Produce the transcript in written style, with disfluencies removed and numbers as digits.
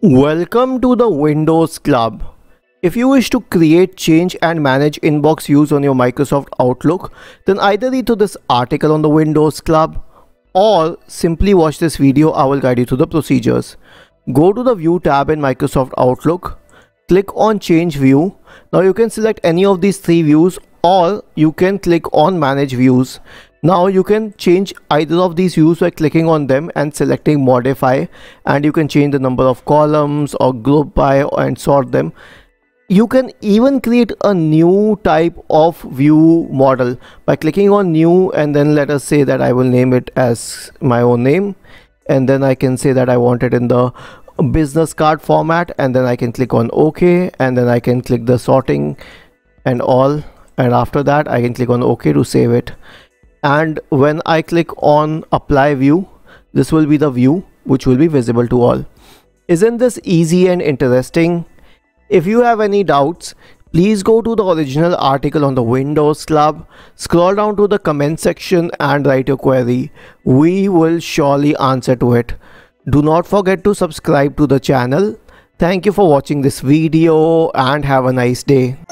Welcome to the Windows Club. If you wish to create, change and manage inbox views on your Microsoft Outlook, then either read to this article on the Windows Club or simply watch this video. I will guide you through the procedures. Go to the View tab in Microsoft Outlook, click on Change View. Now you can select any of these three views or you can click on Manage Views. Now you can change either of these views by clicking on them and selecting Modify, and you can change the number of columns or group by and sort them. You can even create a new type of view model by clicking on New, and then let us say that I will name it as my own name, and then I can say that I want it in the business card format, and then I can click on OK, and then I can click the sorting and all, and after that I can click on OK to save it. And when I click on apply view, this will be the view which will be visible to all. Isn't this easy and interesting? If you have any doubts, please go to the original article on the Windows Club, scroll down to the comment section and write your query. We will surely answer to it. Do not forget to subscribe to the channel. Thank you for watching this video and have a nice day.